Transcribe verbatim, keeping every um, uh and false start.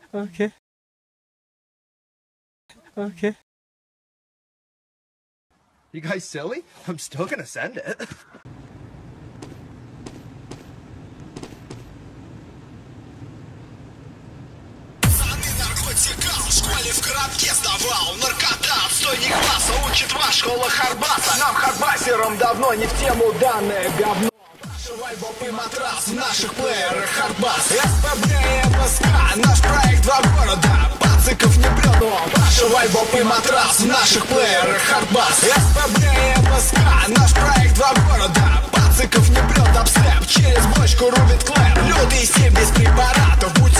Okay. Okay. You guys silly? I'm still gonna send it. В школе в коробке сдавал наркота, отстойник класса учит вас школа Харбаса. Нам хардбасерам давно не в тему данное говно. Ваши вайбоп и матрас в наших плеерах Хардбас. СПБ и МСК, наш проект два города, пациков не брет, но ваши вайбоп и матрас в наших плеерах Хардбас. СПБ и МСК, наш проект два города, пациков не брет, обслеп через бочку рубит клэп. Лютый семь без препаратов, будь